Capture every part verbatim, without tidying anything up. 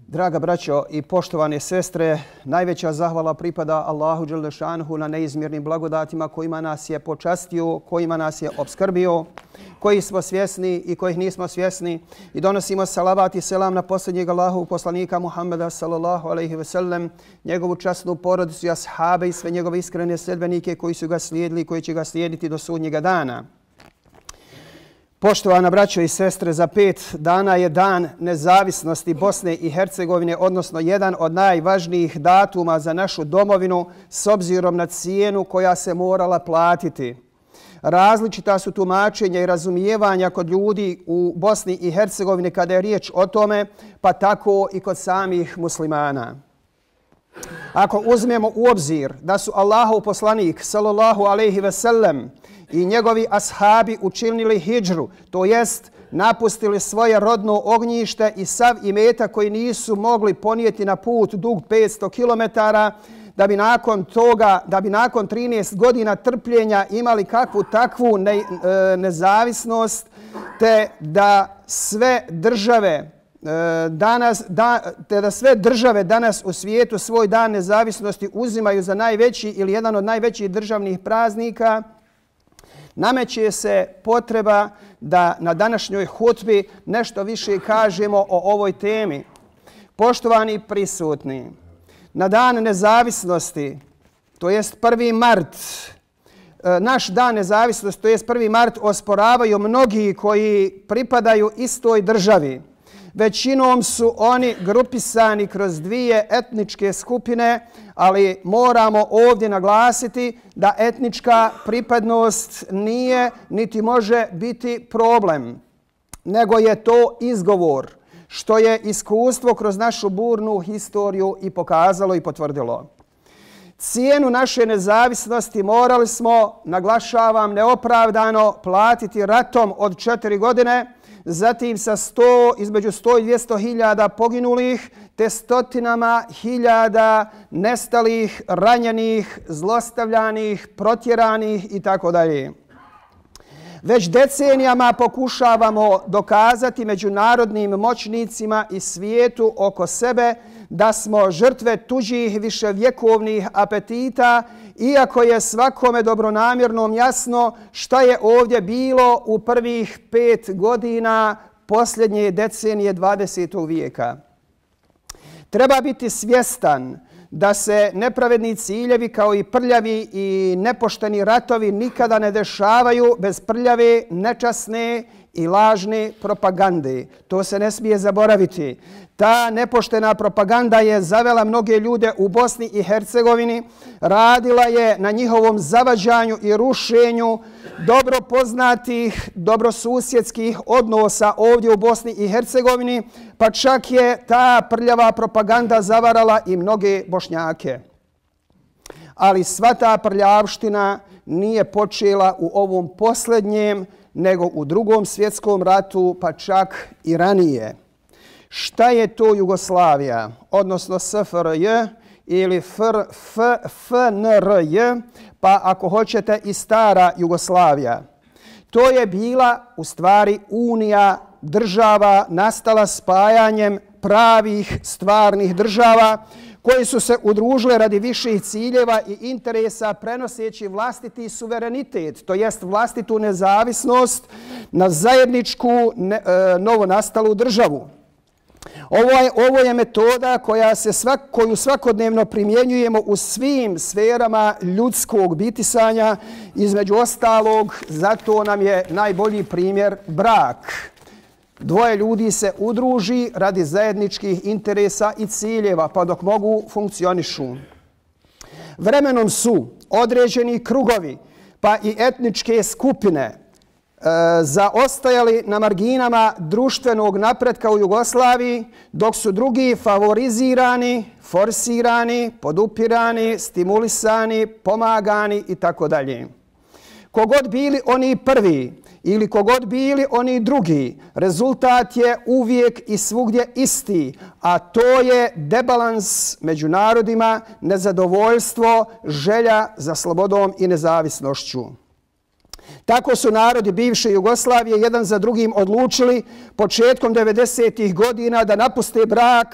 Draga braćo i poštovane sestre, najveća zahvala pripada Allahu dželle šanuhu na neizmjernim blagodatima kojima nas je počastio, kojima nas je obskrbio, koji smo svjesni i kojih nismo svjesni. I donosimo salavat i selam na posljednjeg Allahu poslanika Muhammeda sallallahu alejhi ve sellem, njegovu časnu porodicu i ashabe i sve njegove iskrene sledbenike koji su ga slijedili i koji će ga slijediti do sudnjega dana. Poštovana braćo i sestre, za pet dana je dan nezavisnosti Bosne i Hercegovine, odnosno jedan od najvažnijih datuma za našu domovinu s obzirom na cijenu koja se morala platiti. Različita su tumačenja i razumijevanja kod ljudi u Bosni i Hercegovini kada je riječ o tome, pa tako i kod samih muslimana. Ako uzmemo u obzir da su Allahov poslanik sallallahu alejhi ve sellem i njegovi ashabi učinili hidžru, to jest napustili svoje rodno ognjište i sav imetak koji nisu mogli ponijeti na put dug petsto kilometara, da bi nakon toga, da bi nakon trinaest godina trpljenja imali kakvu takvu ne, e, nezavisnost, te da sve države danas da, te da sve države danas u svijetu svoj dan nezavisnosti uzimaju za najveći ili jedan od najvećih državnih praznika, nameće se potreba da na današnjoj hutbi nešto više kažemo o ovoj temi. Poštovani prisutni, na dan nezavisnosti, to jest prvi mart, naš dan nezavisnosti, to jest prvi mart, osporavaju mnogi koji pripadaju istoj državi. Većinom su oni grupisani kroz dvije etničke skupine, ali moramo ovdje naglasiti da etnička pripadnost nije niti može biti problem, nego je to izgovor, što je iskustvo kroz našu burnu historiju i pokazalo i potvrdilo. Cijenu naše nezavisnosti morali smo, naglašavam neopravdano, platiti ratom od četiri godine, zatim sa sto, između sto i dvjesto hiljada poginulih, te stotinama hiljada nestalih, ranjenih, zlostavljanih, protjeranih i tako dalje. Već decenijama pokušavamo dokazati međunarodnim moćnicima i svijetu oko sebe da smo žrtve tuđih viševjekovnih apetita, iako je svakome dobronamjernom jasno šta je ovdje bilo u prvih pet godina posljednje decenije dvadesetog vijeka. Treba biti svjestan da se nepravedni ciljevi kao i prljavi i nepošteni ratovi nikada ne dešavaju bez prljave, nečasne i lažne propagande. To se ne smije zaboraviti. Ta nepoštena propaganda je zavela mnoge ljude u Bosni i Hercegovini, radila je na njihovom zavađanju i rušenju dobro poznatih, dobrosusjedskih odnosa ovdje u Bosni i Hercegovini, pa čak je ta prljava propaganda zavarala i mnoge Bošnjake. Ali sva ta prljavština nije počela u ovom posljednjem, nego u Drugom svjetskom ratu, pa čak i ranije. Šta je to Jugoslavija, odnosno S F R J ili F N R J, pa ako hoćete i stara Jugoslavija? To je bila u stvari unija država nastala spajanjem pravih stvarnih država koji su se udružile radi viših ciljeva i interesa prenoseći vlastiti suverenitet, to jest vlastitu nezavisnost na zajedničku ne, e, novonastalu državu. Ovo je, ovo je metoda koja se svak, koju svakodnevno primjenjujemo u svim sferama ljudskog bitisanja, između ostalog, zato nam je najbolji primjer brak. Dvoje ljudi se udruži radi zajedničkih interesa i ciljeva, pa dok mogu funkcionišu. Vremenom su određeni krugovi, pa i etničke skupine, e, zaostajali na marginama društvenog napretka u Jugoslaviji, dok su drugi favorizirani, forsirani, podupirani, stimulisani, pomagani i tako dalje. Kogod bili oni prvi ili kogod bili oni drugi, rezultat je uvijek i svugdje isti, a to je debalans među narodima, nezadovoljstvo, želja za slobodom i nezavisnošću. Tako su narodi bivše Jugoslavije jedan za drugim odlučili početkom devedesetih godina da napuste brak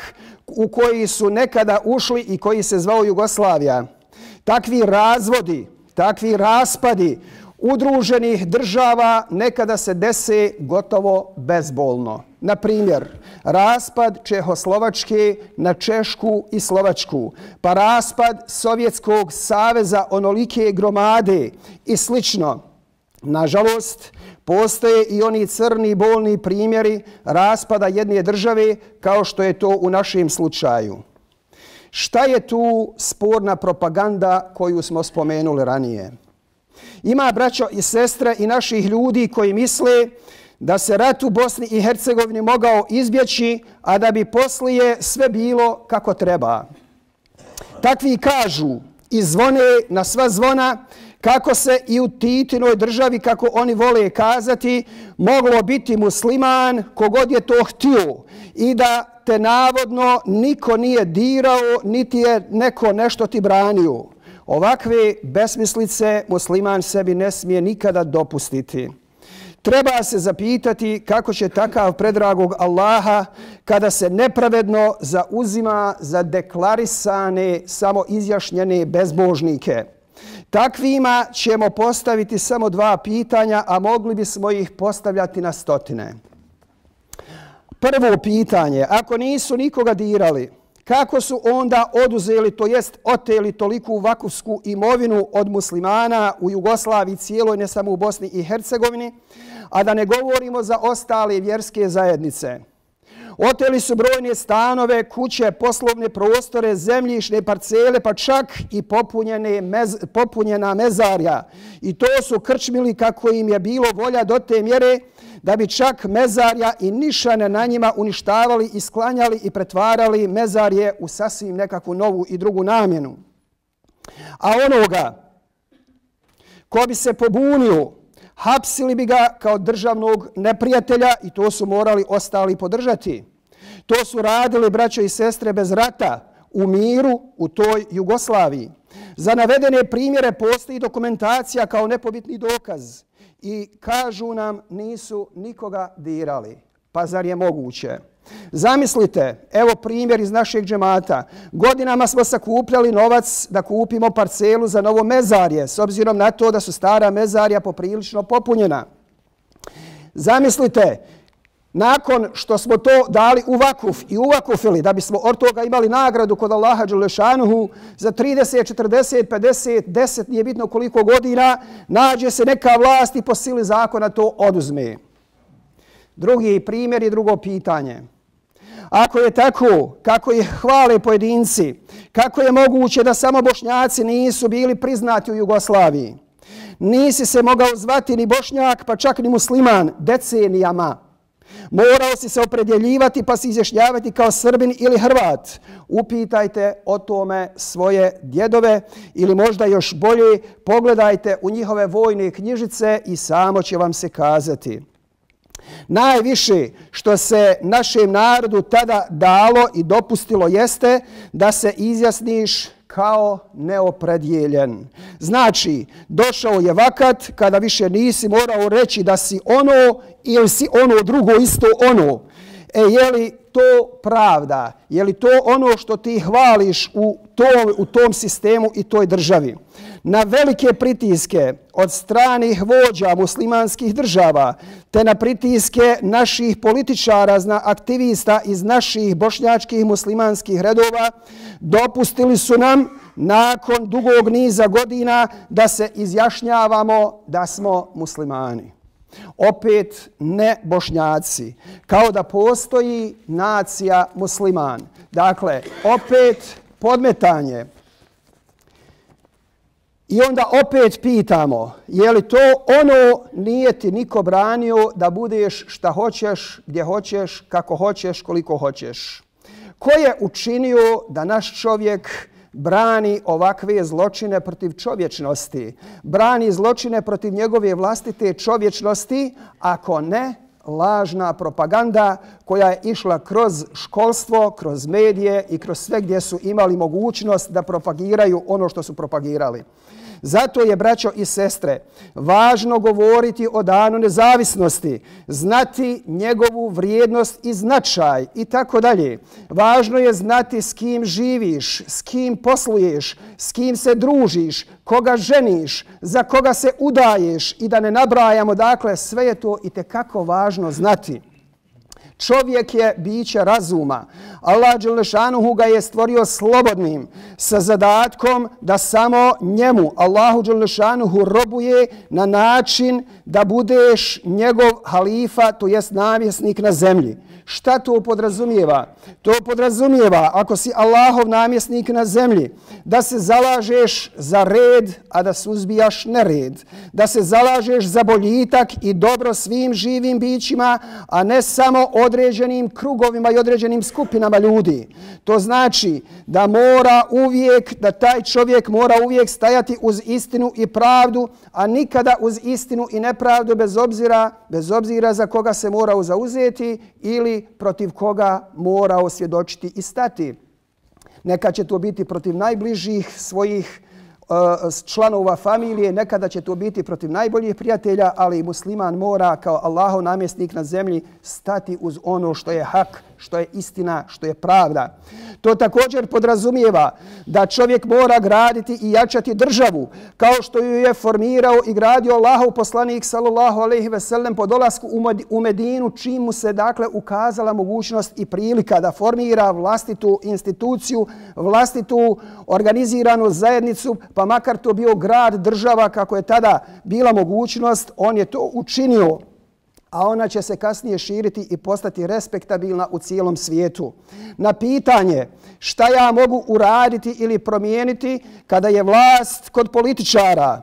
u koji su nekada ušli i koji se zvao Jugoslavija. Takvi razvodi, takvi raspadi udruženih država nekada se dese gotovo bezbolno. Na primjer, raspad Čehoslovačke na Češku i Slovačku, pa raspad Sovjetskog saveza onolike gromade i slično. Nažalost, postoje i oni crni bolni primjeri raspada jedne države kao što je to u našem slučaju. Šta je tu sporna propaganda koju smo spomenuli ranije? Ima, braćo i sestre, i naših ljudi koji misle da se rat u Bosni i Hercegovini mogao izbjeći, a da bi poslije sve bilo kako treba. Takvi kažu i zvone na sva zvona kako se i u Titinoj državi, kako oni vole kazati, moglo biti musliman kogod je to htio i da te navodno niko nije dirao, niti je neko nešto ti branio. Ovakve besmislice musliman sebi ne smije nikada dopustiti. Treba se zapitati kako će takav predragog Allaha, kada se nepravedno zauzima za deklarisane, samoizjašnjene bezbožnike. Takvima ćemo postaviti samo dva pitanja, a mogli bismo ih postavljati na stotine. Prvo pitanje, ako nisu nikoga dirali, kako su onda oduzeli, to jest oteli toliku vakufsku imovinu od muslimana u Jugoslaviji cijeloj, ne samo u Bosni i Hercegovini, a da ne govorimo za ostale vjerske zajednice. Oteli su brojne stanove, kuće, poslovne prostore, zemljišne parcele, pa čak i popunjene mez, popunjena mezarja. I to su krčmili kako im je bilo volja do te mjere da bi čak mezarja i nišane na njima uništavali i sklanjali i pretvarali mezarje u sasvim nekakvu novu i drugu namjenu. A onoga ko bi se pobunio, hapsili bi ga kao državnog neprijatelja i to su morali ostali podržati. To su radili, braćo i sestre, bez rata, u miru u toj Jugoslaviji. Za navedene primjere postoji dokumentacija kao nepobitni dokaz i kažu nam nisu nikoga dirali. Pa zar je moguće? Zamislite, evo primjer iz našeg džemata. Godinama smo sakupljali novac da kupimo parcelu za novo mezarje, s obzirom na to da su stara mezarja poprilično popunjena. Zamislite, nakon što smo to dali u vakuf i uvakufili, da bismo od toga imali nagradu kod Allaha Đelešanuhu za trideset, četrdeset, pedeset, deset, nije bitno koliko godina, nađe se neka vlast i po sili zakona to oduzme. Drugi primjer i drugo pitanje. Ako je tako, kako je hvale pojedinci, kako je moguće da samo Bošnjaci nisu bili priznati u Jugoslaviji? Nisi se mogao zvati ni Bošnjak, pa čak ni musliman, decenijama. Morao si se opredjeljivati pa se izjašnjavati kao Srbin ili Hrvat. Upitajte o tome svoje djedove ili možda još bolje pogledajte u njihove vojne knjižice i samo će vam se kazati. Najviše što se našem narodu tada dalo i dopustilo jeste da se izjasniš kao neopredjeljen. Znači, došao je vakat kada više nisi morao reći da si ono ili si ono drugo isto ono. E, je li to pravda? Je li to ono što ti hvališ u tom, u tom sistemu i toj državi? Na velike pritiske od stranih vođa muslimanskih država, te na pritiske naših političara, zna aktivista iz naših bošnjačkih muslimanskih redova, dopustili su nam nakon dugog niza godina da se izjašnjavamo da smo muslimani. Opet ne Bošnjaci, kao da postoji nacija musliman. Dakle, opet podmetanje. I onda opet pitamo, je li to ono nije ti niko branio da budeš šta hoćeš, gdje hoćeš, kako hoćeš, koliko hoćeš? Ko je učinio da naš čovjek brani ovakve zločine protiv čovječnosti, brani zločine protiv njegove vlastite čovječnosti, ako ne lažna propaganda koja je išla kroz školstvo, kroz medije i kroz sve gdje su imali mogućnost da propagiraju ono što su propagirali. Zato je, braćo i sestre, važno govoriti o danu nezavisnosti, znati njegovu vrijednost i značaj i tako dalje. Važno je znati s kim živiš, s kim posluješ, s kim se družiš, koga ženiš, za koga se udaješ i da ne nabrajamo, dakle, sve je to itekako važno znati. Čovjek je biće razuma. Allah dželešanuhu ga je stvorio slobodnim sa zadatkom da samo njemu, Allahu dželešanuhu, robuje na način da budeš njegov halifa, to jest namjesnik na zemlji. Šta to podrazumijeva? To podrazumijeva, ako si Allahov namjesnik na zemlji, da se zalažeš za red, a da suzbijaš nered. Da se zalažeš za boljitak i dobro svim živim bićima, a ne samo određenim krugovima i određenim skupinama ljudi. To znači da mora uvijek, da taj čovjek mora uvijek stajati uz istinu i pravdu, a nikada uz istinu i nepravdu bez obzira, bez obzira za koga se mora zauzeti ili protiv koga mora osvjedočiti i stati. Neka će to biti protiv najbližih svojih uh, članova familije, nekada će to biti protiv najboljih prijatelja, ali i musliman mora kao Allahov namjesnik na zemlji stati uz ono što je hak, što je istina, što je pravda. To također podrazumijeva da čovjek mora graditi i jačati državu, kao što ju je formirao i gradio Allahov poslanik sallallahu alejhi ve sellem po dolasku u Medinu, čim mu se dakle ukazala mogućnost i prilika da formira vlastitu instituciju, vlastitu organiziranu zajednicu, pa makar to bio grad, država, kako je tada bila mogućnost, on je to učinio, a ona će se kasnije širiti i postati respektabilna u cijelom svijetu. Na pitanje šta ja mogu uraditi ili promijeniti kada je vlast kod političara,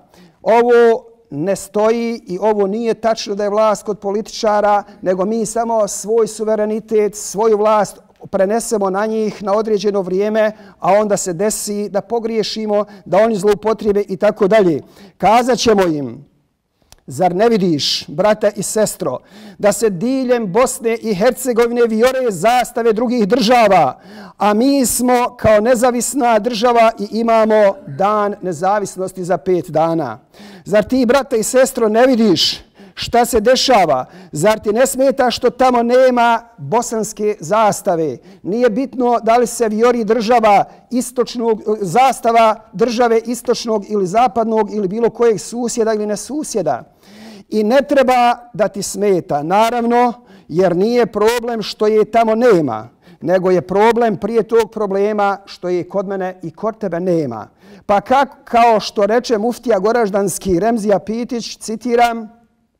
ovo ne stoji i ovo nije tačno da je vlast kod političara, nego mi samo svoj suverenitet, svoju vlast prenesemo na njih na određeno vrijeme, a onda se desi da pogriješimo, da oni zloupotrijebe i tako dalje. Kazat ćemo im: zar ne vidiš, brata i sestro, da se diljem Bosne i Hercegovine vijore zastave drugih država, a mi smo kao nezavisna država i imamo dan nezavisnosti za pet dana? Zar ti, brata i sestro, ne vidiš šta se dešava? Zar ti ne smeta što tamo nema bosanske zastave? Nije bitno da li se vijori država istočnog, zastava države istočnog ili zapadnog ili bilo kojeg susjeda ili ne susjeda. I ne treba da ti smeta, naravno, jer nije problem što je tamo nema, nego je problem prije tog problema što je kod mene i kod tebe nema. Pa kako, kao što reče muftija goraždanski Remzija Pitić, citiram: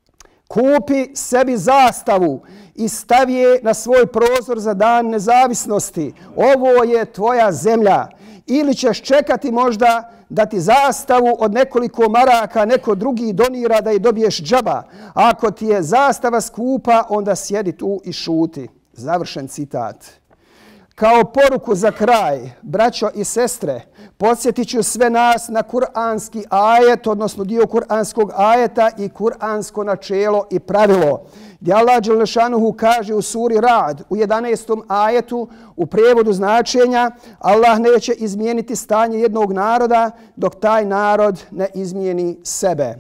kupi sebi zastavu i stavi je na svoj prozor za dan nezavisnosti. Ovo je tvoja zemlja. Ili ćeš čekati možda da ti zastavu od nekoliko maraka neko drugi donira da je dobiješ džaba. A ako ti je zastava skupa, onda sjedi tu i šuti. Završen citat. Kao poruku za kraj, braćo i sestre, podsjetit ću sve nas na kuranski ajet, odnosno dio kuranskog ajeta i kuransko načelo i pravilo. Gdje Allah dželešanuhu kaže u suri Ra'd u jedanaestom ajetu u prevodu značenja: Allah neće izmijeniti stanje jednog naroda dok taj narod ne izmijeni sebe.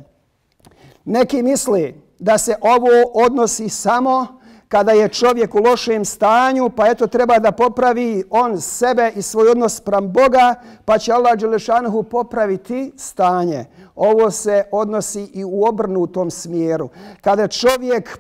Neki misli da se ovo odnosi samo kada je čovjek u lošem stanju, pa eto treba da popravi on sebe i svoj odnos spram Boga, pa će Allah dželešanuhu popraviti stanje. Ovo se odnosi i u obrnutom smjeru. Kada čovjek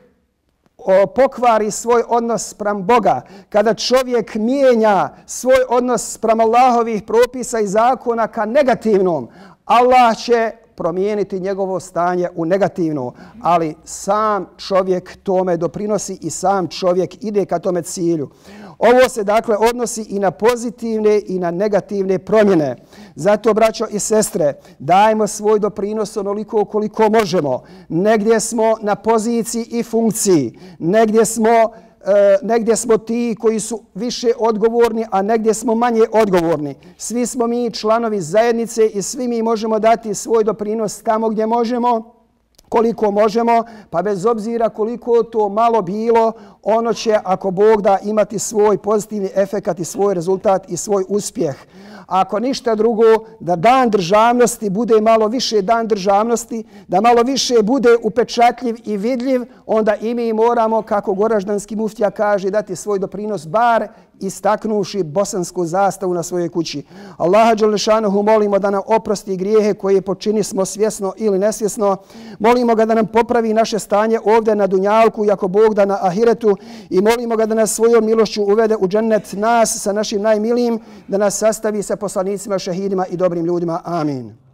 pokvari svoj odnos spram Boga, kada čovjek mijenja svoj odnos spram Allahovih propisa i zakona ka negativnom, Allah će promijeniti njegovo stanje u negativno, ali sam čovjek tome doprinosi i sam čovjek ide ka tome cilju. Ovo se dakle odnosi i na pozitivne i na negativne promjene. Zato, braćo i sestre, dajmo svoj doprinos onoliko koliko možemo. Negdje smo na poziciji i funkciji, negdje smo E, negdje smo ti koji su više odgovorni, a negdje smo manje odgovorni. Svi smo mi članovi zajednice i svi mi možemo dati svoj doprinos tamo gdje možemo. koliko možemo, pa bez obzira koliko to malo bilo, ono će, ako Bog da, imati svoj pozitivni efekat i svoj rezultat i svoj uspjeh. Ako ništa drugo, da dan državnosti bude malo više dan državnosti, da malo više bude upečatljiv i vidljiv, onda i mi moramo, kako goraždanski muftija kaže, dati svoj doprinos bar istaknuši bosansku zastavu na svojoj kući. Allaha dželešanohu molimo da nam oprosti grijehe koje počini smo svjesno ili nesvjesno. Molimo ga da nam popravi naše stanje ovdje na dunjalku i ako Bog da na ahiretu i molimo ga da nas svojom milošću uvede u džennet nas sa našim najmilijim, da nas sastavi sa poslanicima, šehidima i dobrim ljudima. Amin.